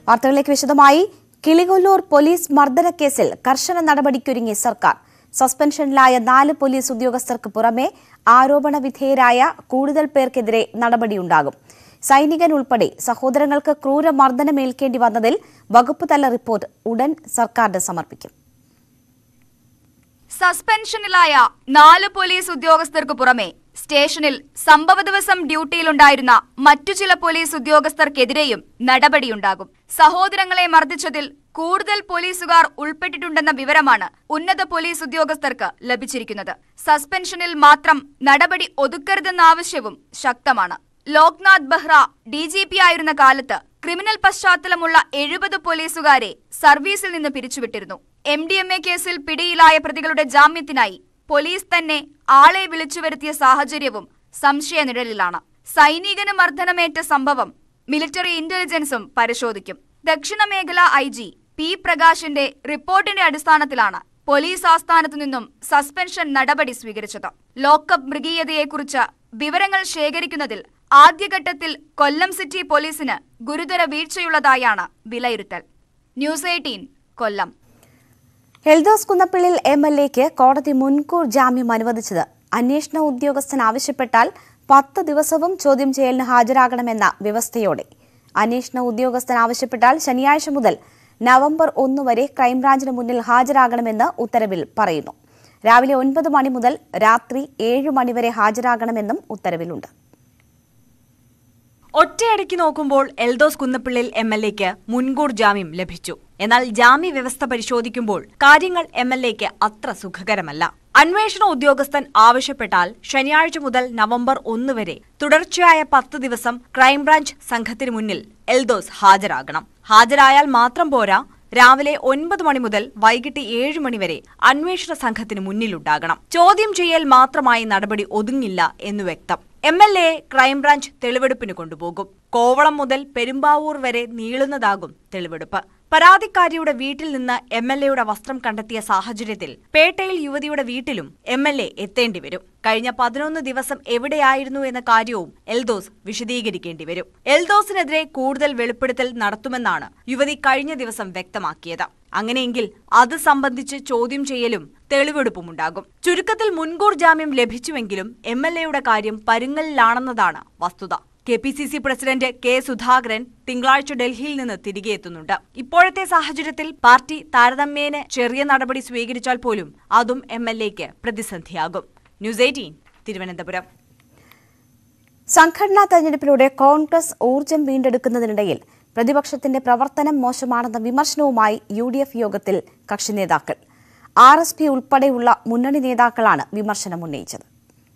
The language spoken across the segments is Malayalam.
വാർത്തകളിലേക്ക് വിശദമായി. കിളികൊല്ലൂർ പോലീസ് മർദ്ദനക്കേസിൽ കർശന നടപടിക്കൊരുങ്ങി സർക്കാർ. സസ്പെൻഷനിലായ 4 പോലീസ് ഉദ്യോഗസ്ഥർക്ക് പുറമെ ആരോപണ വിധേയരായ കൂടുതൽ പേർക്കെതിരെ നടപടിയുണ്ടാകും. സൈനികൻ ഉൾപ്പെടെ സഹോദരങ്ങൾക്ക് ക്രൂരമർദ്ദനമേൽക്കേണ്ടി വന്നതിൽ വകുപ്പ് തല റിപ്പോർട്ട് ഉടൻ സർക്കാരിന് സമർപ്പിക്കും. സസ്പെൻഷനിലായ 4 പോലീസ് ഉദ്യോഗസ്ഥർക്ക് പുറമെ സ്റ്റേഷനിൽ സംഭവ ദിവസം ഡ്യൂട്ടിയിലുണ്ടായിരുന്ന മറ്റു ചില പോലീസ് ഉദ്യോഗസ്ഥർക്കെതിരെയും നടപടിയുണ്ടാകും. സഹോദരങ്ങളെ മർദ്ദിച്ചതിൽ കൂടുതൽ പോലീസുകാർ ഉൾപ്പെട്ടിട്ടുണ്ടെന്ന വിവരമാണ് ഉന്നത പോലീസ് ഉദ്യോഗസ്ഥർക്ക് ലഭിച്ചിരിക്കുന്നത്. സസ്പെൻഷനിൽ മാത്രം നടപടി ഒതുക്കരുതെന്ന ആവശ്യവും ശക്തമാണ്. ലോക്നാഥ് ബെഹ്റ DGP ആയിരുന്ന കാലത്ത് ക്രിമിനൽ പശ്ചാത്തലമുള്ള 70 പോലീസുകാരെ സർവീസിൽ നിന്ന് പിരിച്ചുവിട്ടിരുന്നു. MDMA കേസിൽ പിടിയിലായ പ്രതികളുടെ ജാമ്യത്തിനായി പോലീസ് തന്നെ ആളെ വിളിച്ചുവരുത്തിയ സാഹചര്യവും സംശയനിഴലിലാണ്. സൈനികന് മർദ്ദനമേറ്റ സംഭവം മിലിറ്ററി ഇന്റലിജൻസും പരിശോധിക്കും. ദക്ഷിണ മേഖല IG P. പ്രകാശിന്റെ റിപ്പോർട്ടിന്റെ അടിസ്ഥാനത്തിലാണ് പോലീസ് ആസ്ഥാനത്തു നിന്നും സസ്പെൻഷൻ നടപടി സ്വീകരിച്ചത്. ലോക്കപ്പ് മൃഗീയതയെക്കുറിച്ച് വിവരങ്ങൾ ശേഖരിക്കുന്നതിൽ ആദ്യഘട്ടത്തിൽ കൊല്ലം സിറ്റി പോലീസിന് ഗുരുതര വീഴ്ചയുള്ളതായാണ് വിലയിരുത്തൽ. News18 കൊല്ലം. എൽദോസ് കുന്നപ്പിള്ളിൽ MLAക്ക് കോടതി മുൻകൂർ ജാമ്യം അനുവദിച്ചത് അന്വേഷണ ഉദ്യോഗസ്ഥൻ ആവശ്യപ്പെട്ടാൽ 10 ദിവസവും ചോദ്യം ചെയ്യലിന് ഹാജരാകണമെന്ന വ്യവസ്ഥയോടെ. അന്വേഷണ ഉദ്യോഗസ്ഥൻ ആവശ്യപ്പെട്ടാൽ ശനിയാഴ്ച മുതൽ നവംബർ 1 വരെ ക്രൈംബ്രാഞ്ചിന് മുന്നിൽ ഹാജരാകണമെന്ന് ഉത്തരവിൽ പറയുന്നു. രാവിലെ 9 മണി മുതൽ രാത്രി 7 മണി വരെ ഹാജരാകണമെന്നും ഉത്തരവിലുണ്ട്. ഒറ്റയടിക്ക് നോക്കുമ്പോൾ എൽദോസ് കുന്നപ്പിള്ളിൽ MLAക്ക് മുൻകൂർ ജാമ്യം ലഭിച്ചു. എന്നാൽ ജാമ്യ വ്യവസ്ഥ പരിശോധിക്കുമ്പോൾ കാര്യങ്ങൾ MLAക്ക് അത്ര സുഖകരമല്ല. അന്വേഷണ ഉദ്യോഗസ്ഥൻ ആവശ്യപ്പെട്ടാൽ ശനിയാഴ്ച മുതൽ നവംബർ 1 വരെ തുടർച്ചയായ 10 ദിവസം ക്രൈംബ്രാഞ്ച് സംഘത്തിന് മുന്നിൽ എൽദോസ് ഹാജരാകണം. ഹാജരായാൽ മാത്രം പോരാ, രാവിലെ 9 മണി മുതൽ വൈകിട്ട് 7 മണി വരെ അന്വേഷണ സംഘത്തിന് മുന്നിലുണ്ടാകണം. ചോദ്യം ചെയ്യൽ മാത്രമായി നടപടി ഒതുങ്ങില്ല എന്നു വ്യക്തം. MLA ക്രൈംബ്രാഞ്ച് തെളിവെടുപ്പിന് കൊണ്ടുപോകും. കോവളം മുതൽ പെരുമ്പാവൂർ വരെ നീളുന്നതാകും തെളിവെടുപ്പ്. പരാതിക്കാരിയുടെ വീട്ടിൽ നിന്ന് MLAയുടെ വസ്ത്രം കണ്ടെത്തിയ സാഹചര്യത്തിൽ പേട്ടയിൽ യുവതിയുടെ വീട്ടിലും MLA എത്തേണ്ടി വരും. കഴിഞ്ഞ 11 ദിവസം എവിടെയായിരുന്നു എന്ന കാര്യവും എൽദോസ് വിശദീകരിക്കേണ്ടി വരും. എൽദോസിനെതിരെ കൂടുതൽ വെളിപ്പെടുത്തൽ നടത്തുമെന്നാണ് യുവതി കഴിഞ്ഞ ദിവസം വ്യക്തമാക്കിയത്. അങ്ങനെയെങ്കിൽ അത് സംബന്ധിച്ച് ചോദ്യം ചെയ്യലും തെളിവെടുപ്പുമുണ്ടാകും. ചുരുക്കത്തിൽ മുൻകൂർ ജാമ്യം ലഭിച്ചുവെങ്കിലും MLAയുടെ കാര്യം പരുങ്ങലിലാണെന്നതാണ് വസ്തുത. KPCC president K. സുധാകരൻ തിങ്കളാഴ്ച ഡൽഹിയിൽ നിന്ന് തിരികെ എത്തുന്നുണ്ട്. ഇപ്പോഴത്തെ സാഹചര്യത്തിൽ പാർട്ടി താരതമ്യേന ചെറിയ നടപടി സ്വീകരിച്ചാൽ പോലും അതും MLAക്ക് പ്രതിസന്ധിയാകും. News18 തിരുവനന്തപുരം. സംഘടനാ തെരഞ്ഞെടുപ്പിലൂടെ കോൺഗ്രസ് ഊർജ്ജം വീണ്ടെടുക്കുന്നതിനിടയിൽ പ്രതിപക്ഷത്തിന്റെ പ്രവർത്തനം മോശമാണെന്ന വിമർശനവുമായി UDF യോഗത്തിൽ കക്ഷി നേതാക്കൾ. RSP ഉൾപ്പെടെയുള്ള മുന്നണി നേതാക്കളാണ് വിമർശനം ഉന്നയിച്ചത്.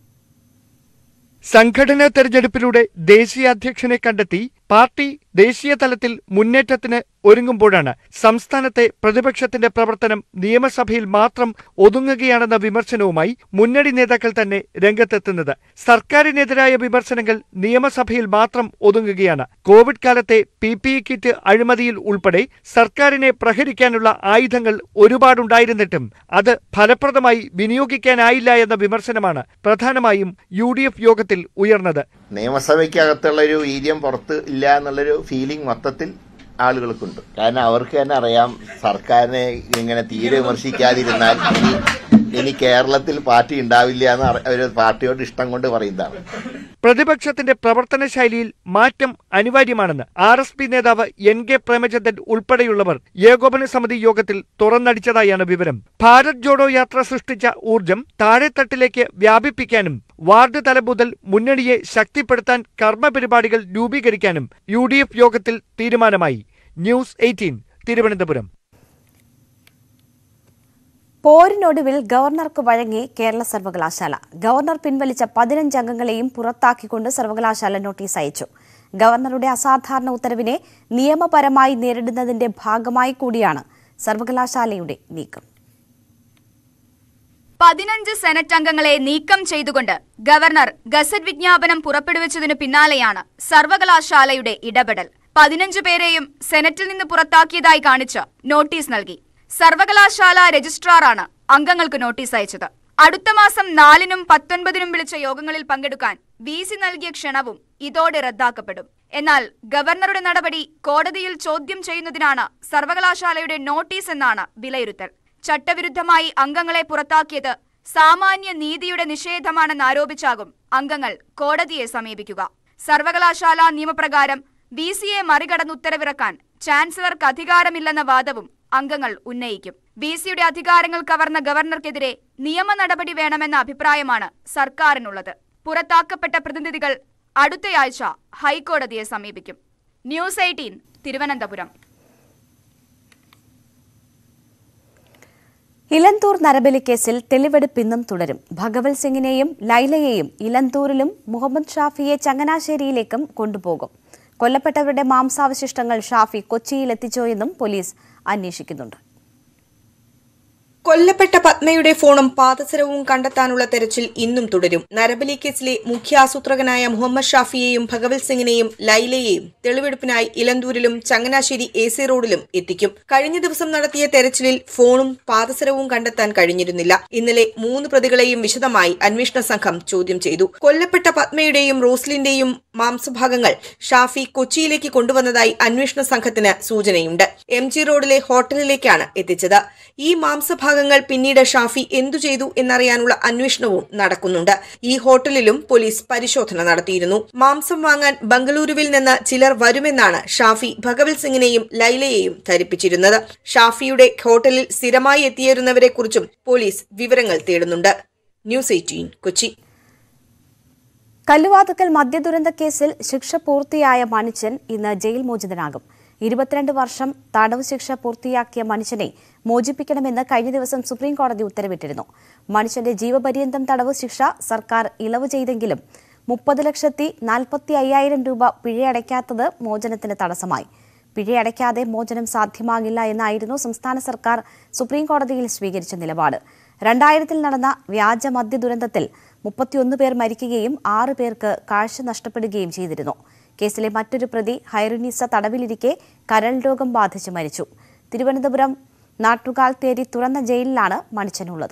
സംഘടനാ തെരഞ്ഞെടുപ്പിലൂടെ ദേശീയ അധ്യക്ഷനെ കണ്ടെത്തി പാർട്ടി ദേശീയ തലത്തിൽ മുന്നേറ്റത്തിന് ഒരുങ്ങുമ്പോഴാണ് സംസ്ഥാനത്തെ പ്രതിപക്ഷത്തിന്റെ പ്രവർത്തനം നിയമസഭയിൽ മാത്രം ഒതുങ്ങുകയാണെന്ന വിമർശനവുമായി മുന്നണി നേതാക്കൾ തന്നെ രംഗത്തെത്തുന്നത്. സർക്കാരിനെതിരായ വിമർശനങ്ങൾ നിയമസഭയിൽ മാത്രം ഒതുങ്ങുകയാണ്. കോവിഡ് കാലത്തെ PPE കിറ്റ് അഴിമതിയിൽ ഉൾപ്പെടെ സർക്കാരിനെ പ്രഹരിക്കാനുള്ള ആയുധങ്ങൾ ഒരുപാടുണ്ടായിരുന്നിട്ടും അത് ഫലപ്രദമായി വിനിയോഗിക്കാനായില്ല എന്ന വിമർശനമാണ് പ്രധാനമായും UDF യോഗത്തിൽ ഉയർന്നത്. നിയമസഭയ്ക്കകത്തുള്ള ഒരു വീര്യം പുറത്ത് ഇല്ല എന്നുള്ളൊരു ഫീലിംഗ് മൊത്തത്തിൽ ആളുകൾക്കുണ്ട്. കാരണം അവർക്ക് തന്നെ അറിയാം, സർക്കാരിനെ ഇങ്ങനെ തീരെ വിമർശിക്കാതിരുന്നാൽ ഇനി കേരളത്തിൽ പാർട്ടി ഉണ്ടാവില്ല എന്ന് ഒരു പാർട്ടിയോട് ഇഷ്ടം കൊണ്ട് പറയുന്നതാണ്. പ്രതിപക്ഷത്തിന്റെ പ്രവർത്തന ശൈലിയിൽ മാറ്റം അനിവാര്യമാണെന്ന് RSP നേതാവ് NK പ്രേമചന്ദ്രൻ ഉൾപ്പെടെയുള്ളവർ ഏകോപന സമിതി യോഗത്തിൽ തുറന്നടിച്ചതായാണ് വിവരം. ഭാരത് ജോഡോ യാത്ര സൃഷ്ടിച്ച ഊർജ്ജം താഴെത്തട്ടിലേക്ക് വ്യാപിപ്പിക്കാനും വാർഡ് തലം മുതൽ മുന്നണിയെ ശക്തിപ്പെടുത്താൻ കർമ്മപരിപാടികൾ രൂപീകരിക്കാനും UDF യോഗത്തിൽ തീരുമാനമായി. News18 തിരുവനന്തപുരം. പോരിനൊടുവിൽ ഗവർണർക്ക് വഴങ്ങി കേരള സർവകലാശാല. ഗവർണർ പിൻവലിച്ച 15 അംഗങ്ങളെയും പുറത്താക്കിക്കൊണ്ട് സർവകലാശാല നോട്ടീസ് അയച്ചു. ഗവർണറുടെ അസാധാരണ ഉത്തരവിനെ നിയമപരമായി നേരിടുന്നതിന്റെ ഭാഗമായി കൂടിയാണ് സർവകലാശാലയുടെ നീക്കം. 15 സെനറ്റ് അംഗങ്ങളെ നീക്കം ചെയ്തുകൊണ്ട് ഗവർണർ ഗസറ്റ് വിജ്ഞാപനം പുറപ്പെടുവിച്ചതിനു പിന്നാലെയാണ് സർവകലാശാലയുടെ ഇടപെടൽ. 15 പേരെയും സെനറ്റിൽ നിന്ന് പുറത്താക്കിയതായി കാണിച്ച് നോട്ടീസ് നൽകി. സർവകലാശാല രജിസ്ട്രാറാണ് അംഗങ്ങൾക്ക് നോട്ടീസ് അയച്ചത്. അടുത്ത മാസം 4-നും 19-നും വിളിച്ച യോഗങ്ങളിൽ പങ്കെടുക്കാൻ VC നൽകിയ ക്ഷണവും ഇതോടെ റദ്ദാക്കപ്പെടും. എന്നാൽ ഗവർണറുടെ നടപടി കോടതിയിൽ ചോദ്യം ചെയ്യുന്നതിനാണ് സർവകലാശാലയുടെ നോട്ടീസ് എന്നാണ് വിലയിരുത്തൽ. ചട്ടവിരുദ്ധമായി അംഗങ്ങളെ പുറത്താക്കിയത് സാമാന്യ നീതിയുടെ നിഷേധമാണെന്നാരോപിച്ചാകും അംഗങ്ങൾ കോടതിയെ സമീപിക്കുക. സർവകലാശാല നിയമപ്രകാരം VCയെ മറികടന്ന് ഉത്തരവിറക്കാൻ ചാൻസലർക്ക് അധികാരമില്ലെന്ന വാദവും അംഗങ്ങൾ ഉന്നയിക്കും. VCയുടെ അധികാരങ്ങൾ കവർന്ന ഗവർണർക്കെതിരെ നിയമ നടപടി വേണമെന്ന അഭിപ്രായമാണ് സർക്കാരിനുള്ളത്. പുറത്താക്കപ്പെട്ട പ്രതിനിധികൾ അടുത്തയാഴ്ച ഹൈക്കോടതിയെ സമീപിക്കും. ന്യൂസ് 18 തിരുവനന്തപുരം. ഇലന്തൂർ നരബലി കേസിൽ തെളിവെടുപ്പ് ഇന്നും തുടരും. ഭഗവത് സിംഗിനെയും ലൈലയെയും ഇലന്തൂരിലും മുഹമ്മദ് ഷാഫിയെ ചങ്ങനാശ്ശേരിയിലേക്കും കൊണ്ടുപോകും. കൊല്ലപ്പെട്ടവരുടെ മാംസാവശിഷ്ടങ്ങൾ ഷാഫി കൊച്ചിയിലെത്തിച്ചോ എന്നും പോലീസ് അന്വേഷിക്കുന്നുണ്ട്. കൊല്ലപ്പെട്ട പത്മയുടെ ഫോണും പാദസരവും കണ്ടെത്താനുള്ള തെരച്ചിൽ ഇന്നും തുടരും. നരബലി കേസിലെ മുഖ്യാസൂത്രകനായ മുഹമ്മദ് ഷാഫിയെയും ഭഗവത് സിംഗിനെയും ലൈലയെയും തെളിവെടുപ്പിനായി ഇലന്തൂരിലും ചങ്ങനാശ്ശേരി AC റോഡിലും എത്തിക്കും. കഴിഞ്ഞ ദിവസം നടത്തിയ തെരച്ചിലിൽ ഫോണും പാദസരവും കണ്ടെത്താൻ കഴിഞ്ഞിരുന്നില്ല. ഇന്നലെ 3 പ്രതികളെയും വിശദമായി അന്വേഷണ സംഘം ചോദ്യം ചെയ്തു. കൊല്ലപ്പെട്ട പത്മയുടെയും റോസ്ലിന്റെയും മാംസഭാഗങ്ങൾ ഷാഫി കൊച്ചിയിലേക്ക് കൊണ്ടുവന്നതായി അന്വേഷണ സംഘത്തിന് സൂചനയുണ്ട്. MG റോഡിലെ ഹോട്ടലിലേക്കാണ് എത്തിച്ചത്. ഈ മാംസഭാഗങ്ങൾ പിന്നീട് ഷാഫി എന്തു ചെയ്തു എന്നറിയാനുള്ള അന്വേഷണവും നടക്കുന്നുണ്ട്. ഈ ഹോട്ടലിലും പോലീസ് പരിശോധന നടത്തിയിരുന്നു. മാംസം വാങ്ങാൻ ബംഗളൂരുവിൽ നിന്ന് ചിലർ വരുമെന്നാണ് ഷാഫി ഭഗവത് സിംഗിനെയും ലൈലയെയും ധരിപ്പിച്ചിരുന്നത്. ഷാഫിയുടെ ഹോട്ടലിൽ സ്ഥിരമായി എത്തിയിരുന്നവരെക്കുറിച്ചും പോലീസ് വിവരങ്ങൾ തേടുന്നുണ്ട്. ന്യൂസ് 18 കൊച്ചി. കല്ലുവാതുക്കൽ മദ്യദുരന്ത കേസിൽ ശിക്ഷ പൂർത്തിയായ മണിച്ചൻ ഇന്ന് ജയിൽ മോചിതനാകും. 22 വർഷം തടവ് ശിക്ഷ പൂർത്തിയാക്കിയ മണിച്ചനെ മോചിപ്പിക്കണമെന്ന് കഴിഞ്ഞ ദിവസം സുപ്രീംകോടതി ഉത്തരവിട്ടിരുന്നു. മണിച്ചന്റെ ജീവപര്യന്തം തടവ് ശിക്ഷ സർക്കാർ ഇളവ് ചെയ്തെങ്കിലും 30,45,000 രൂപ പിഴയടയ്ക്കാത്തത് മോചനത്തിന് തടസ്സമായി. പിഴയടയ്ക്കാതെ മോചനം സാധ്യമാകില്ല എന്നായിരുന്നു സംസ്ഥാന സർക്കാർ സുപ്രീംകോടതിയിൽ സ്വീകരിച്ച നിലപാട്. 2000-ൽ നടന്ന വ്യാജ മദ്യ ദുരന്തത്തിൽ 31 പേർ മരിക്കുകയും 6 പേർക്ക് കാഴ്ച നഷ്ടപ്പെടുകയും ചെയ്തിരുന്നു. കേസിലെ മറ്റൊരു പ്രതി ഹൈറുനിസ തടവിലിരിക്കെ കരൾ രോഗം ബാധിച്ച് മരിച്ചു. തിരുവനന്തപുരം നാട്ടുകാൽത്തേരി തുറന്ന ജയിലിലാണ് മണിച്ചനുള്ളത്.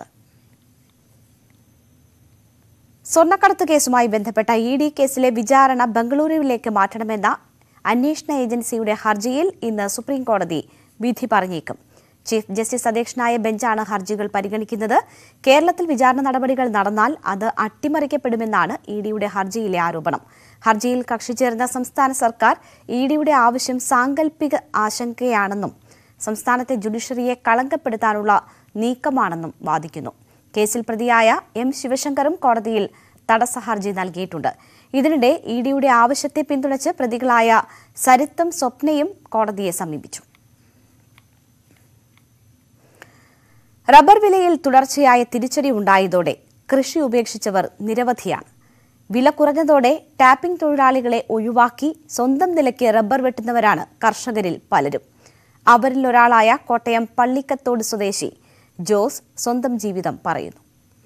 സ്വർണ്ണക്കടത്ത് കേസുമായി ബന്ധപ്പെട്ട ED കേസിലെ വിചാരണ ബംഗളൂരുവിലേക്ക് മാറ്റണമെന്ന അന്വേഷണ ഏജൻസിയുടെ ഹർജിയിൽ ഇന്ന് സുപ്രീംകോടതി വിധി പറഞ്ഞേക്കും. ചീഫ് ജസ്റ്റിസ് അധ്യക്ഷനായ ബെഞ്ചാണ് ഹർജികൾ പരിഗണിക്കുന്നത്. കേരളത്തിൽ വിചാരണ നടപടികൾ നടന്നാൽ അത് അട്ടിമറിക്കപ്പെടുമെന്നാണ് EDയുടെ ഹർജിയിലെ ആരോപണം. ഹർജിയിൽ കക്ഷി ചേർന്ന സംസ്ഥാന സർക്കാർ EDയുടെ ആവശ്യം സാങ്കല്പിക ആശങ്കയാണെന്നും സംസ്ഥാനത്തെ ജുഡീഷ്യറിയെ കളങ്കപ്പെടുത്താനുള്ള നീക്കമാണെന്നും വാദിക്കുന്നു. കേസിൽ പ്രതിയായ M. ശിവശങ്കറും കോടതിയിൽ തടസ്സ ഹർജി നൽകിയിട്ടുണ്ട്. ഇതിനിടെ EDയുടെ ആവശ്യത്തെ പിന്തുണച്ച് പ്രതികളായ സരിത്തും സ്വപ്നയും കോടതിയെ സമീപിച്ചു. റബ്ബർ വിലയിൽ തുടർച്ചയായ തിരിച്ചടി ഉണ്ടായതോടെ കൃഷി ഉപേക്ഷിച്ചവർ നിരവധിയാണ്. വില കുറഞ്ഞതോടെ ടാപ്പിംഗ് തൊഴിലാളികളെ ഒഴിവാക്കി സ്വന്തം നിലയ്ക്ക് റബ്ബർ വെട്ടുന്നവരാണ് കർഷകരിൽ പലരും. അവരിലൊരാളായ കോട്ടയം പള്ളിക്കത്തോട് സ്വദേശി ജോസ് സ്വന്തം ജീവിതം പറയുന്നു.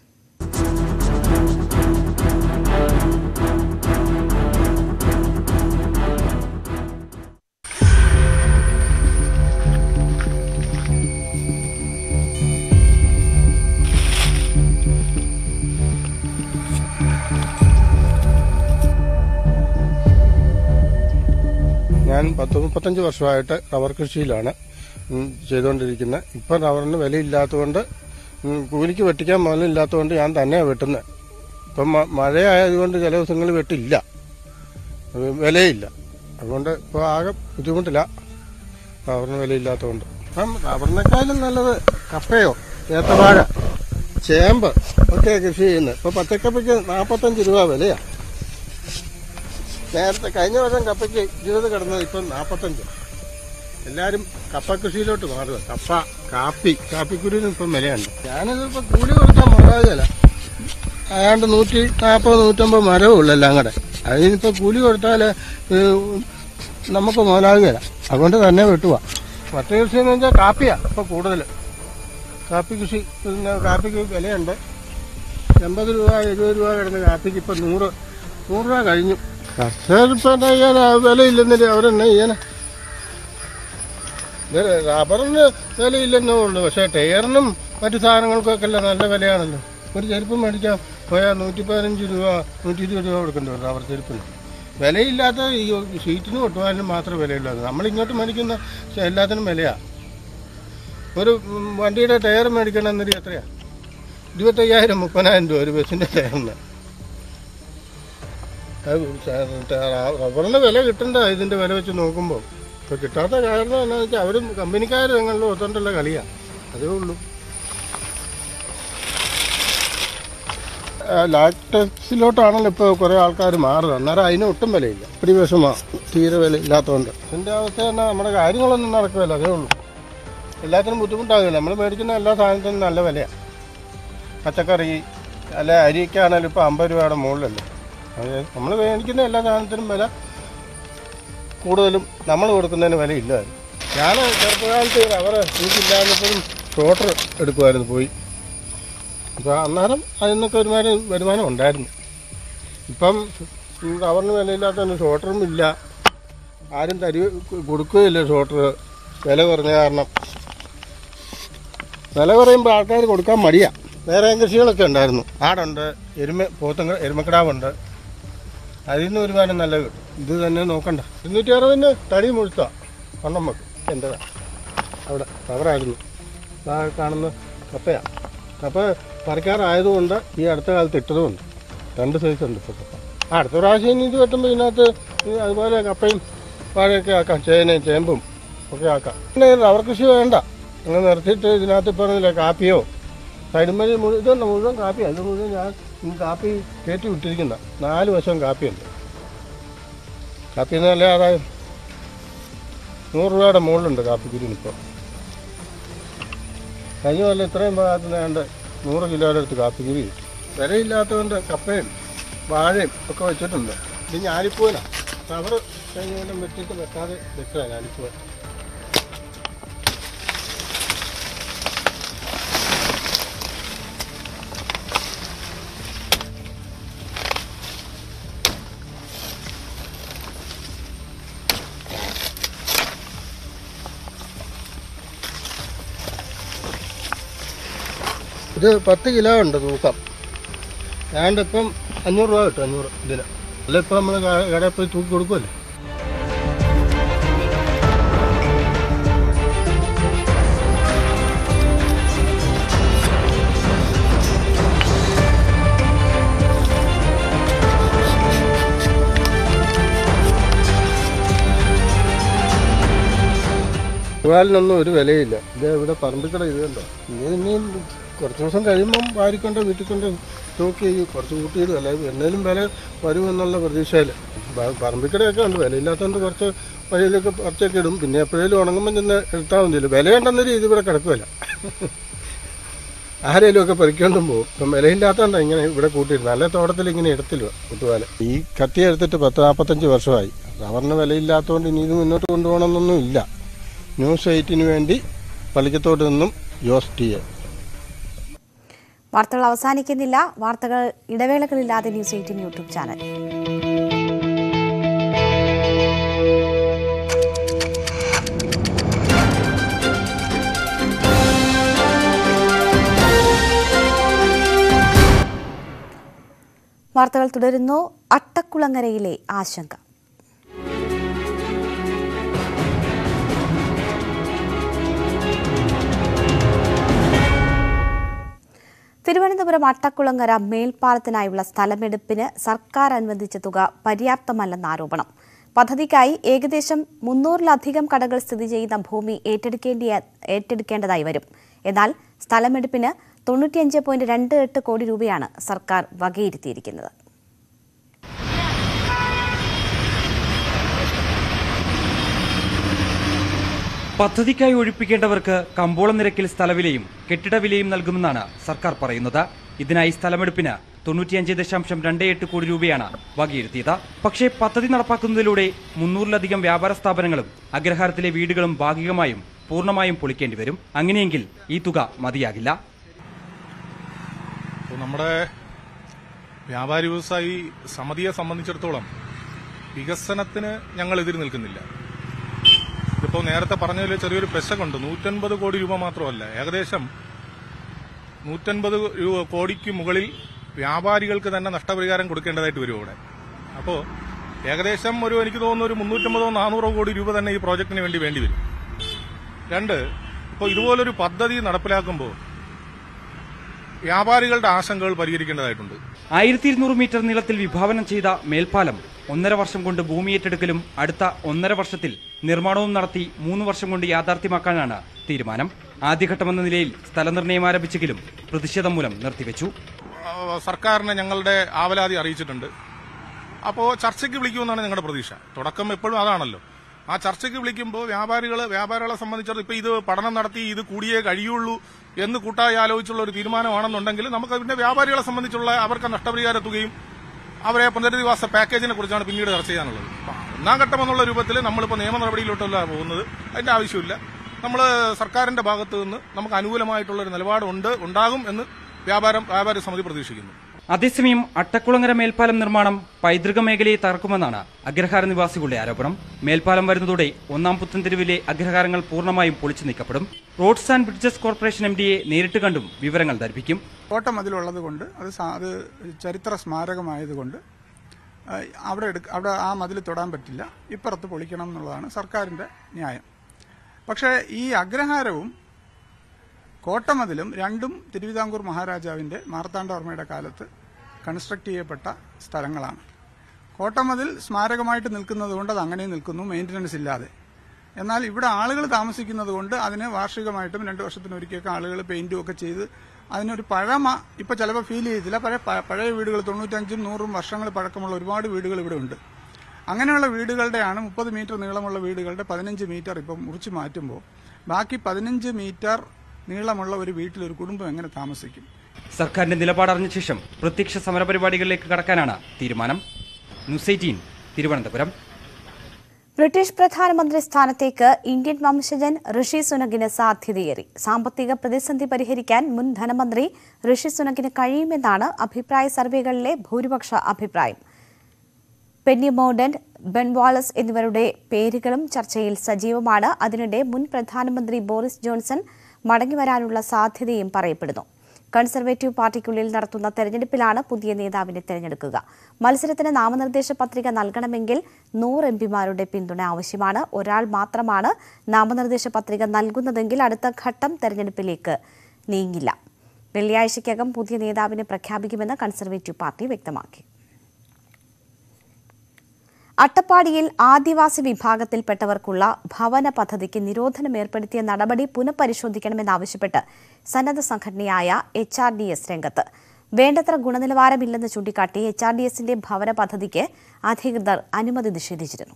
ഞാൻ 30-35 വർഷമായിട്ട് റബ്ബർ കൃഷിയിലാണ് ചെയ്തുകൊണ്ടിരിക്കുന്നത്. ഇപ്പം റബ്ബറിന് വിലയില്ലാത്തതുകൊണ്ട് കൂലിക്ക് വെട്ടിക്കാൻ മുതലില്ലാത്തതുകൊണ്ട് ഞാൻ തന്നെയാണ് വെട്ടുന്നത്. ഇപ്പം മഴയായതുകൊണ്ട് ചില ദിവസങ്ങളിൽ വെട്ടില്ല, വിലയില്ല. അതുകൊണ്ട് ഇപ്പോൾ ആകെ ബുദ്ധിമുട്ടില്ല റബ്ബറിന് വിലയില്ലാത്തതുകൊണ്ട്. അപ്പം റബ്ബറിനേക്കാളും നല്ലത് കപ്പയോ ഏത്തവാഴ ചേമ്പ് ഒക്കെ കൃഷി ചെയ്യുന്നത്. ഇപ്പോൾ പച്ചക്കപ്പയ്ക്ക് 45 രൂപ വിലയാണ്. നേരത്തെ കഴിഞ്ഞ വർഷം കപ്പയ്ക്ക് 20 കിടന്നത് ഇപ്പം 45. എല്ലാവരും കപ്പ കൃഷിയിലോട്ട് മാറുക. കപ്പ, കാപ്പിക്കുരുവിന് ഇപ്പം വിലയുണ്ട്. ഞാനിതിപ്പോൾ കൂലി കൊടുക്കാൻ മുതലാകുകയില്ല. അയാണ്ട് 140-150 മരവേ ഉള്ളൂ എല്ലാം കൂടെ. അതിനിപ്പോൾ കൂലി കൊടുത്താൽ നമുക്ക് മുതലാകുകയില്ല. അതുകൊണ്ട് തന്നെ വെട്ടുക. മറ്റു കൃഷി എന്ന് വെച്ചാൽ കാപ്പിയാണ് ഇപ്പം കൂടുതൽ. കാപ്പി കൃഷി, പിന്നെ കാപ്പിക്ക് വിലയുണ്ട്. 80 രൂപ 70 രൂപ കിടന്ന് കാപ്പിക്ക് ഇപ്പം 100 രൂപ കഴിഞ്ഞു. കർഷകരിപ്പോൾ എന്താ ചെയ്യാനാ? വിലയില്ലെന്നില്ല, അവരെന്നാ ചെയ്യാനാ? റബ്ബറിന് വിലയില്ലെന്നേ ഉള്ളൂ. പക്ഷേ ടയറിനും മറ്റു സാധനങ്ങൾക്കൊക്കെ എല്ലാം നല്ല വിലയാണല്ലോ. ഒരു ചെരുപ്പ് മേടിക്കാൻ പോയാൽ 115 രൂപ 120 രൂപ കൊടുക്കേണ്ടി വരും റബ്ബർ ചെരുപ്പിന്. വിലയില്ലാത്ത ഈ ഷീറ്റിനും ഒട്ടുവാനും മാത്രമേ വിലയില്ലാത്തത്. നമ്മളിങ്ങോട്ട് മേടിക്കുന്ന എല്ലാത്തിനും വിലയാണ്. ഒരു വണ്ടിയുടെ ടയർ മേടിക്കണമെന്നൊരു എത്രയാണ്? 25,000-30,000 രൂപ ഒരു ബസ്സിൻ്റെ ടയറിന്. റബ്ബറിന് വില കിട്ടണ്ട ഇതിൻ്റെ വില വെച്ച് നോക്കുമ്പോൾ. ഇപ്പോൾ കിട്ടാത്ത കാരണം എന്താണെന്ന് വെച്ചാൽ അവരും കമ്പനിക്കാർ തങ്ങളിൽ ഒത്തുകൊണ്ടുള്ള കളിയാണ്, അതേ ഉള്ളൂ. ലാക്ടക്സിലോട്ടാണല്ലോ ഇപ്പോൾ കുറേ ആൾക്കാർ മാറുന്നത്. അന്നേരം അതിന് ഒട്ടും വിലയില്ല. ഇപ്പടി വിഷമാണ്, തീരെ വില ഇല്ലാത്തതുകൊണ്ട്. ഇതിൻ്റെ അവസ്ഥ തന്നെ നമ്മുടെ കാര്യങ്ങളൊന്നും നടക്കില്ല, അതേ ഉള്ളൂ. എല്ലാത്തിനും ബുദ്ധിമുട്ടാകില്ല. നമ്മൾ മേടിക്കുന്ന എല്ലാ സാധനത്തിനും നല്ല വിലയാണ്. പച്ചക്കറി അല്ല അരിക്കാണെങ്കിലും ഇപ്പോൾ 50 രൂപയുടെ മുകളിലല്ലേ. അത് നമ്മൾ മേടിക്കുന്ന എല്ലാ സാധനത്തിനും വില കൂടുതലും നമ്മൾ കൊടുക്കുന്നതിന് വിലയില്ല. ഞാൻ ചെറുപ്പകാലത്ത് അവർ എനിക്കില്ലാഞ്ഞപ്പോഴും ഷോട്ടർ എടുക്കുമായിരുന്നു പോയി. അപ്പോൾ അന്നേരം അതിൽ നിന്നൊക്കെ ഒരുപാട് വരുമാനം ഉണ്ടായിരുന്നു. ഇപ്പം റബ്ബറിന് വിലയില്ലാത്തതിന് ഷോട്ടറും ഇല്ല, ആരും കൊടുക്കുകയില്ല. ഷോട്ടർ വില കുറഞ്ഞ കാരണം. വില കുറയുമ്പോൾ ആൾക്കാർ കൊടുക്കാൻ മടിയാണ്. വേറെ കൃഷികളൊക്കെ ഉണ്ടായിരുന്നു. ആടുണ്ട്, എരുമക്കിടാവുണ്ട്. അതിൽ നിന്ന് ഒരുപാട് നല്ല കിട്ടും. ഇത് തന്നെ നോക്കണ്ട. 260 തടി മുഴുത്ത വണ്ണം വെക്കും. എൻ്റെതാണ് അവിടെ റബ്ബറായിരുന്നു. ആ കാണുന്ന കപ്പയാണ്. കപ്പ പറിക്കാറായതുകൊണ്ട് ഈ അടുത്ത കാലത്ത് ഇട്ടതുമുണ്ട്. 2 സൈസ് ഉണ്ട് ഇപ്പോൾ കപ്പ. അടുത്ത പ്രാവശ്യം ഇത് വെട്ടുമ്പോൾ ഇതിനകത്ത് അതുപോലെ കപ്പയും വാഴയൊക്കെ ആക്കാം, ചേനയും ചേമ്പും ഒക്കെ ആക്കാം. പിന്നെ റബ്ബർ കൃഷി വേണ്ട, അങ്ങനെ നിർത്തിയിട്ട് ഇതിനകത്ത് പറഞ്ഞില്ല കാപ്പിയോ സൈഡുമേൽ ഇതുണ്ട് മുഴുവൻ കാപ്പിയാണ്. ഇത് മുഴുവൻ ഞാൻ കാപ്പി കയറ്റി വിട്ടിരിക്കുന്ന 4 വശവും കാപ്പിയുണ്ട്. കാപ്പി എന്ന് നല്ല ആദായം 100 രൂപയുടെ മുകളിലുണ്ട് കാപ്പിക്കുരിനിപ്പോൾ. കഴിഞ്ഞ പോലെ ഇത്രയും ഭാഗത്ത് വേണ്ട 100 കിലോയുടെ അടുത്ത് കാപ്പിക്കുരി കിട്ടും. വിലയില്ലാത്തതുകൊണ്ട് കപ്പയും വാഴയും ഒക്കെ വെച്ചിട്ടുണ്ട്. ഇത് ഞാലിപ്പൂവിനാണ്. റബ്ബർ കഴിഞ്ഞ കൊല്ലം വെട്ടിയിട്ട് വെട്ടാതെ വെച്ചതാണ് ഞാലിപ്പൂവൻ. ഇത് 10 കിലോ ഉണ്ട് തൂക്കം. ഏതാണ്ട് ഇപ്പം 500 രൂപ കിട്ടും. 500 ഇതിന്. അല്ല ഇപ്പം നമ്മൾ കടയിൽ പോയി തൂക്കി കൊടുക്കുമല്ലേ. വാലിനൊന്നും ഒരു വിലയില്ല. ഇത് ഇവിടെ പറമ്പിക്കട ഇത് കണ്ടോ. ഇനിയും കുറച്ച് ദിവസം കഴിയുമ്പം വാരിക്കൊണ്ട് വീട്ടിൽ കൊണ്ട് തൂക്കി കുറച്ച് കൂട്ടിയിടും. അല്ലെങ്കിൽ എന്തെങ്കിലും വില വരുമെന്നുള്ള പ്രതീക്ഷയിൽ. പറമ്പിക്കടയൊക്കെ ഉണ്ട്. വിലയില്ലാത്തതുകൊണ്ട് കുറച്ച് വഴിയിലൊക്കെ പറിച്ചൊക്കെ ഇടും. പിന്നെ എപ്പോഴേലും ഉണങ്ങുമ്പോൾ ചെന്ന് എടുത്താൽ മതിയല്ലോ. വിലയുണ്ടെന്ന രീതി ഇവിടെ കിടക്കുമല്ല. ആരെങ്കിലും ഒക്കെ പറിക്കൊണ്ടും പോകും. ഇപ്പം വിലയില്ലാത്തതുകൊണ്ടാണ് ഇങ്ങനെ ഇവിടെ കൂട്ടിയിടുന്നത്. നല്ല തോട്ടത്തിൽ ഇങ്ങനെ എടുത്തില്ല കൂട്ടുവാല. ഈ കത്തി എടുത്തിട്ട് 40-45 വർഷമായി. റബ്ബറിന് വിലയില്ലാത്തതുകൊണ്ട് ഇനി ഇത് മുന്നോട്ട് കൊണ്ടുപോകണമെന്നൊന്നും ഇല്ല. ന്യൂസ് 18 വേണ്ടി പള്ളിക്കത്തോട്ട് നിന്നും ജോസ് ടി എ. വാർത്തകൾ അവസാനിക്കുന്നില്ല. വാർത്തകൾ ഇടവേളകളില്ലാതെ ന്യൂസ് 18 യൂട്യൂബ് ചാനൽ. വാർത്തകൾ തുടരുന്നു. അട്ടക്കുളങ്ങരയിലെ ആശങ്ക. തിരുവനന്തപുരം അട്ടക്കുളങ്ങര മേൽപ്പാലത്തിനായുള്ള സ്ഥലമെടുപ്പിന് സർക്കാർ അനുവദിച്ച തുക പര്യാപ്തമല്ലെന്ന ആരോപണം. പദ്ധതിക്കായി ഏകദേശം 300-ലധികം കടകൾ സ്ഥിതി ചെയ്യുന്ന ഭൂമി ഏറ്റെടുക്കേണ്ടതായി വരും. എന്നാൽ സ്ഥലമെടുപ്പിന് 95.28 കോടി രൂപയാണ് സർക്കാർ വകയിരുത്തിയിരിക്കുന്നത്. പദ്ധതിക്കായി ഒഴിപ്പിക്കേണ്ടവർക്ക് കമ്പോളം നിരക്കിൽ സ്ഥലവിലയും കെട്ടിടവിലയും നൽകുമെന്നാണ് സർക്കാർ പറയുന്നത്. ഇതിനായി സ്ഥലമെടുപ്പിന് 95.28 കോടി രൂപയാണ് വകയിരുത്തിയത്. പക്ഷേ പദ്ധതി നടപ്പാക്കുന്നതിലൂടെ 300-ലധികം വ്യാപാര സ്ഥാപനങ്ങളും അഗ്രഹാരത്തിലെ വീടുകളും ഭാഗികമായും പൂർണ്ണമായും പൊളിക്കേണ്ടി വരും. അങ്ങനെയെങ്കിൽ ഈ തുക മതിയാകില്ല. നമ്മുടെ വ്യാപാരി വ്യവസായി സമിതിയെ സംബന്ധിച്ചിടത്തോളം വികസനത്തിന് ഞങ്ങൾ എതിര് നിൽക്കുന്നില്ല. ഇതിപ്പോൾ നേരത്തെ പറഞ്ഞതിൽ ചെറിയൊരു പെശകുണ്ട്. 150 കോടി രൂപ മാത്രമല്ല, ഏകദേശം 150 കോടിക്ക് മുകളിൽ വ്യാപാരികൾക്ക് തന്നെ നഷ്ടപരിഹാരം കൊടുക്കേണ്ടതായിട്ട് വരും ഇവിടെ. അപ്പോൾ ഏകദേശം എനിക്ക് തോന്നുന്നു ഒരു 350-400 കോടി രൂപ തന്നെ ഈ പ്രോജക്റ്റിന് വേണ്ടി വരും. 2, ഇപ്പോൾ ഇതുപോലൊരു പദ്ധതി നടപ്പിലാക്കുമ്പോൾ വ്യാപാരികളുടെ ആശങ്കകൾ പരിഹരിക്കേണ്ടതായിട്ടുണ്ട്. 1200 മീറ്റർ നീളത്തിൽ വിഭാവനം ചെയ്ത മേൽപ്പാലം 1.5 വർഷം കൊണ്ട് ഭൂമി ഏറ്റെടുക്കലും അടുത്ത 1.5 വർഷത്തിൽ നിർമ്മാണവും നടത്തി 3 വർഷം കൊണ്ട് യാഥാർത്ഥ്യമാക്കാനാണ് തീരുമാനം. ആദ്യഘട്ടമെന്ന നിലയിൽ സ്ഥലനിർണ്ണയം ആരംഭിച്ചെങ്കിലും പ്രതിഷേധം മൂലം നിർത്തിവെച്ചു. സർക്കാരിനെ ഞങ്ങളുടെ ആവലാതി അറിയിച്ചിട്ടുണ്ട്. അപ്പോൾ ചർച്ചയ്ക്ക് വിളിക്കുമെന്നാണ് ഞങ്ങളുടെ പ്രതീക്ഷ. തുടക്കം എപ്പോഴും അതാണല്ലോ. ആ ചർച്ചയ്ക്ക് വിളിക്കുമ്പോൾ വ്യാപാരികളെ സംബന്ധിച്ചിടത്തോളം ഇപ്പോൾ ഇത് പഠനം നടത്തി ഇത് കൂടിയേ കഴിയുള്ളൂ എന്ന് കൂട്ടായി ആലോചിച്ചുള്ള ഒരു തീരുമാനമാണെന്നുണ്ടെങ്കിൽ നമുക്ക് അതിന്റെ വ്യാപാരികളെ സംബന്ധിച്ചുള്ള അവർക്ക് നഷ്ടപരിഹാര തുകയും അവരെ പുനരധിവാസ പാക്കേജിനെ കുറിച്ചാണ് പിന്നീട് ചർച്ച ചെയ്യാനുള്ളത്. 1ാം ഘട്ടം എന്നുള്ള രൂപത്തിൽ നമ്മളിപ്പോൾ നിയമ നടപടിയിലോട്ടല്ല പോകുന്നത്. അതിന്റെ ആവശ്യമില്ല. നമ്മൾ സർക്കാരിന്റെ ഭാഗത്തു നിന്ന് നമുക്ക് അനുകൂലമായിട്ടുള്ള ഒരു നിലപാട് ഉണ്ടാകും എന്ന് വ്യാപാരി സമിതി പ്രതീക്ഷിക്കുന്നു. അതേസമയം അട്ടക്കുളങ്ങര മേൽപ്പാലം നിർമ്മാണം പൈതൃക മേഖലയെ തകർക്കുമെന്നാണ് അഗ്രഹാര നിവാസികളുടെ ആരോപണം. മേൽപ്പാലം വരുന്നതോടെ 1-ാം പുത്തൻതെരുവിലെ അഗ്രഹാരങ്ങൾ പൂർണ്ണമായും പൊളിച്ചു നീക്കപ്പെടും. റോഡ്സ് ആൻഡ് ബ്രിഡ്ജസ് കോർപ്പറേഷൻ MDയെ നേരിട്ട് കണ്ടും വിവരങ്ങൾ ധരിപ്പിക്കും. കോട്ടം അതിലുള്ളത് കൊണ്ട് അത് ചരിത്ര സ്മാരകമായതുകൊണ്ട് അവിടെ ആ മതിൽ തൊടാൻ പറ്റില്ല. ഇപ്പുറത്ത് പൊളിക്കണം എന്നുള്ളതാണ് സർക്കാരിന്റെ ന്യായം. പക്ഷേ ഈ അഗ്രഹാരവും കോട്ടമതിലും രണ്ടും തിരുവിതാംകൂർ മഹാരാജാവിന്റെ മാർത്താണ്ഡവർമ്മയുടെ കാലത്ത് കൺസ്ട്രക്ട് ചെയ്യപ്പെട്ട സ്ഥലങ്ങളാണ്. കോട്ടമതിൽ സ്മാരകമായിട്ട് നിൽക്കുന്നത് കൊണ്ട് അത് അങ്ങനെ നിൽക്കുന്നു, മെയിൻ്റനൻസ് ഇല്ലാതെ. എന്നാൽ ഇവിടെ ആളുകൾ താമസിക്കുന്നത് കൊണ്ട് അതിന് വാർഷികമായിട്ടും 2 വർഷത്തിനൊരിക്കലൊക്കെ ആളുകൾ പെയിന്റും ഒക്കെ ചെയ്ത് അതിനൊരു പഴമ ഇപ്പോൾ ചിലപ്പോൾ ഫീൽ ചെയ്തില്ല. പഴയ വീടുകൾ 95-100 വർഷങ്ങൾ പഴക്കമുള്ള ഒരുപാട് വീടുകൾ ഇവിടെ ഉണ്ട്. അങ്ങനെയുള്ള വീടുകളുടെയാണ് 30 മീറ്റർ നീളമുള്ള വീടുകളുടെ 15 മീറ്റർ ഇപ്പം മുറിച്ച് മാറ്റുമ്പോൾ ബാക്കി 15 മീറ്റർ നീളമുള്ള ഒരു വീട്ടിൽ ഒരു കുടുംബം എങ്ങനെ താമസിക്കും? സർക്കാരിന്റെ നിലപാടറിഞ്ഞ ശേഷം പ്രത്യക്ഷ സമരപരിപാടികളിലേക്ക് കടക്കാനാണ് തീരുമാനം. News18 തിരുവനന്തപുരം. ബ്രിട്ടീഷ് പ്രധാനമന്ത്രി സ്ഥാനത്തേക്ക് ഇന്ത്യൻ വംശജൻ ഋഷി സുനകിന് സാധ്യതയേറി. സാമ്പത്തിക പ്രതിസന്ധി പരിഹരിക്കാൻ മുൻ ധനമന്ത്രി ഋഷി സുനകിന് കഴിയുമെന്നാണ് അഭിപ്രായ സർവേകളിലെ ഭൂരിപക്ഷ അഭിപ്രായം. പെന്നി മോർഡന്റ്, ബെൻ വാളസ് എന്നിവരുടെ പേരുകളും ചർച്ചയിൽ സജീവമാണ്. അതിനിടെ മുൻ പ്രധാനമന്ത്രി ബോറിസ് ജോൺസൺ മടങ്ങിവരാനുള്ള സാധ്യതയും പറയപ്പെടുന്നു. കൺസർവേറ്റീവ് പാർട്ടിക്കുള്ളിൽ നടത്തുന്ന തെരഞ്ഞെടുപ്പിലാണ് പുതിയ നേതാവിനെ തെരഞ്ഞെടുക്കുക. മത്സരത്തിന് നാമനിർദ്ദേശ പത്രിക നൽകണമെങ്കിൽ 100 MPമാരുടെ പിന്തുണ ആവശ്യമാണ്. ഒരാൾ മാത്രമാണ് നാമനിർദ്ദേശ പത്രിക നൽകുന്നതെങ്കിൽ അടുത്ത ഘട്ടം തെരഞ്ഞെടുപ്പിലേക്ക് നീങ്ങില്ല. വെള്ളിയാഴ്ചയ്ക്കകം പുതിയ നേതാവിനെ പ്രഖ്യാപിക്കുമെന്ന് കൺസർവേറ്റീവ് പാർട്ടി വ്യക്തമാക്കി. അട്ടപ്പാടിയിൽ ആദിവാസി വിഭാഗത്തിൽപ്പെട്ടവർക്കുള്ള ഭവന പദ്ധതിക്ക് നിരോധനം ഏർപ്പെടുത്തിയ നടപടി പുനഃപരിശോധിക്കണമെന്നാവശ്യപ്പെട്ട് സന്നദ്ധ സംഘടനയായ HRDS രംഗത്ത്. വേണ്ടത്ര ഗുണനിലവാരമില്ലെന്ന് ചൂണ്ടിക്കാട്ടി HRDSന്റെ ഭവന പദ്ധതിക്ക് അധികൃതർ അനുമതി നിഷേധിച്ചിരുന്നു.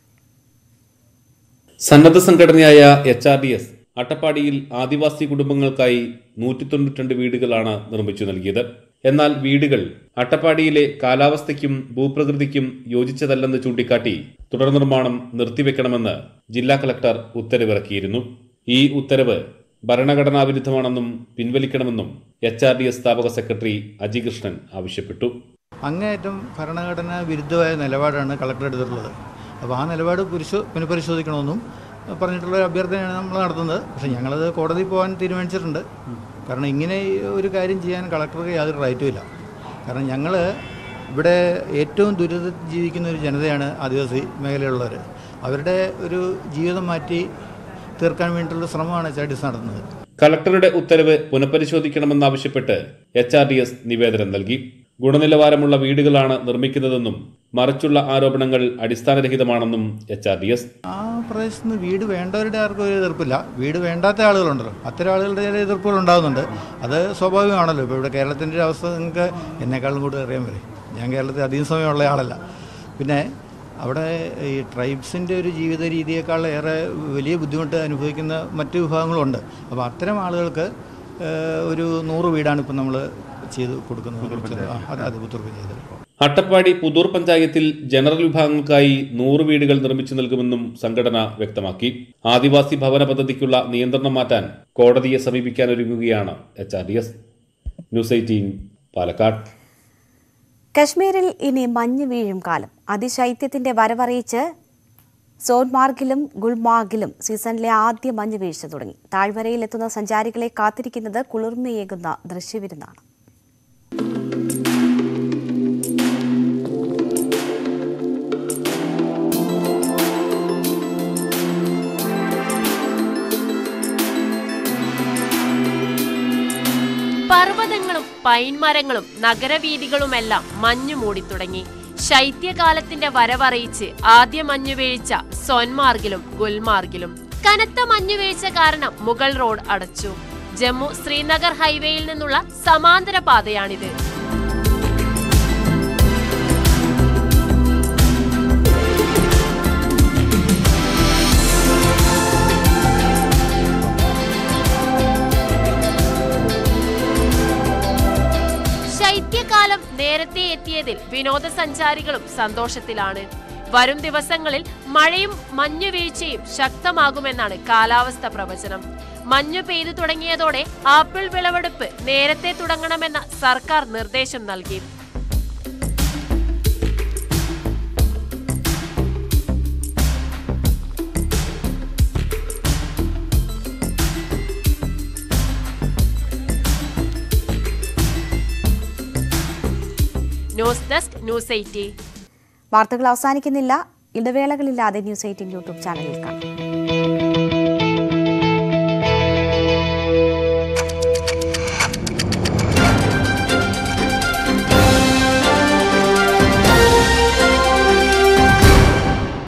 സന്നദ്ധ സംഘടനയായ HRDS അട്ടപ്പാടിയിൽ ആദിവാസി കുടുംബങ്ങൾക്കായി 192 വീടുകളാണ് നിർമ്മിച്ചു നൽകിയത്. എന്നാൽ വീടുകൾ അട്ടപ്പാടിയിലെ കാലാവസ്ഥയ്ക്കും ഭൂപ്രകൃതിക്കും യോജിച്ചതല്ലെന്ന് ചൂണ്ടിക്കാട്ടി തുടർ നിർമ്മാണം നിർത്തിവെക്കണമെന്ന് ജില്ലാ കളക്ടർ ഉത്തരവിറക്കിയിരുന്നു. ഈ ഉത്തരവ് ഭരണഘടനാ വിരുദ്ധമാണെന്നും പിൻവലിക്കണമെന്നും HRDS സ്ഥാപക സെക്രട്ടറി അജി കൃഷ്ണൻ ആവശ്യപ്പെട്ടു. അങ്ങേയറ്റം ഭരണഘടനാ വിരുദ്ധമായ നിലപാടാണ് കളക്ടർ എടുത്തിട്ടുള്ളത്. അപ്പോൾ ആ നിലപാട് പുനഃപരിശോധിക്കണമെന്നും പറഞ്ഞിട്ടുള്ള അഭ്യർത്ഥനയാണ് നമ്മൾ നടത്തുന്നത്. പക്ഷേ ഞങ്ങളത് കോടതിയിൽ പോകാൻ തീരുമാനിച്ചിട്ടുണ്ട്. കാരണം ഇങ്ങനെ ഒരു കാര്യം ചെയ്യാൻ കളക്ടർക്ക് യാതൊരു റൈറ്റും ഇല്ല. കാരണം ഞങ്ങൾ ഇവിടെ ഏറ്റവും ദുരിതത്തിൽ ജീവിക്കുന്ന ഒരു ജനതയാണ് ആദിവാസി മേഖലയിലുള്ളവർ. അവരുടെ ഒരു ജീവിതം മാറ്റി തീർക്കാൻ വേണ്ടിയിട്ടുള്ള ശ്രമമാണ് HRDS നടത്തുന്നത്. കളക്ടറുടെ ഉത്തരവ് പുനഃപരിശോധിക്കണമെന്നാവശ്യപ്പെട്ട് HRDS നിവേദനം നൽകി. ഗുണനിലവാരമുള്ള വീടുകളാണ് നിർമ്മിക്കുന്നതെന്നും മറിച്ചുള്ള ആരോപണങ്ങൾ അടിസ്ഥാനരഹിതമാണെന്നും HRDS. ആ പ്രദേശത്ത് നിന്ന് വീട് വേണ്ടവരുടെ ആർക്കും ഒരു എതിർപ്പില്ല. വീട് വേണ്ടാത്ത ആളുകളുണ്ടല്ലോ, അത്തരം ആളുകളുടെ ചില എതിർപ്പുകൾ ഉണ്ടാകുന്നുണ്ട്. അത് സ്വാഭാവികമാണല്ലോ. ഇപ്പോൾ ഇവിടെ കേരളത്തിൻ്റെ ഒരു അവസ്ഥ നിങ്ങൾക്ക് എന്നെക്കാളും കൂടുതൽ അറിയാൻ വരും. ഞാൻ കേരളത്തിൽ അധികം സമയമുള്ള ആളല്ല. പിന്നെ അവിടെ ഈ ട്രൈബ്സിൻ്റെ ഒരു ജീവിത രീതിയേക്കാൾ ഏറെ വലിയ ബുദ്ധിമുട്ട് അനുഭവിക്കുന്ന മറ്റു വിഭാഗങ്ങളുണ്ട്. അപ്പോൾ അത്തരം ആളുകൾക്ക് ഒരു 100 വീടാണ് ഇപ്പം നമ്മൾ ചെയ്ത് കൊടുക്കുന്നത്. അത് പുത്തൂർ പഞ്ചായത്തിൽ. അട്ടപ്പാടി പുതൂർ പഞ്ചായത്തിൽ ജനറൽ വിഭാഗങ്ങൾക്കായി 100 വീടുകൾ നിർമ്മിച്ചു നൽകുമെന്നും സംഘടന വ്യക്തമാക്കി. ആദിവാസി ഭവന പദ്ധതിക്കുള്ള നിയന്ത്രണം മാറ്റാൻ കോടതിയെ സമീപിക്കാനൊരുങ്ങുകയാണ് HRDS. News18 പാലക്കാട്. കശ്മീരിൽ ഇനി മഞ്ഞ് വീഴും കാലം. അതിശൈത്യത്തിന്റെ വരവറിയിച്ച് സോൻമാർഗിലും ഗുൽമാർഗിലും സീസണിലെ ആദ്യ മഞ്ഞ് വീഴ്ച തുടങ്ങി. താഴ്വരയിലെത്തുന്ന സഞ്ചാരികളെ കാത്തിരിക്കുന്നത് കുളിർമയേകുന്ന ദൃശ്യവിരുന്നാണ്. പൈൻ മരങ്ങളും നഗരവീഥികളുമെല്ലാം മഞ്ഞു മൂടിത്തുടങ്ങി. ശൈത്യകാലത്തിന്റെ വരവറിയിച്ച് ആദ്യ മഞ്ഞുവീഴ്ച സോൻമാർഗിലും ഗുൽമാർഗിലും. കനത്ത മഞ്ഞുവീഴ്ച കാരണം മുഗൾ റോഡ് അടച്ചു. ജമ്മു ശ്രീനഗർ ഹൈവേയിൽ നിന്നുള്ള സമാന്തര പാതയാണിത്. ശൈത്യകാലം നേരത്തെ എത്തിയതിൽ വിനോദസഞ്ചാരികളും സന്തോഷത്തിലാണ്. വരും ദിവസങ്ങളിൽ മഴയും മഞ്ഞുവീഴ്ചയും ശക്തമാകുമെന്നാണ് കാലാവസ്ഥ പ്രവചനം. മഞ്ഞു പെയ്തു തുടങ്ങിയതോടെ ആപ്പിൾ വിളവെടുപ്പ് നേരത്തെ തുടങ്ങണമെന്ന സർക്കാർ നിർദ്ദേശം നൽകി. News desk news 18. വാർത്തകൾ അവസാനിക്കുന്നില്ല. ഇടവേളകളില്ലാതെ ന്യൂസ് 18 യൂട്യൂബ് ചാനലിൽ കാണാം.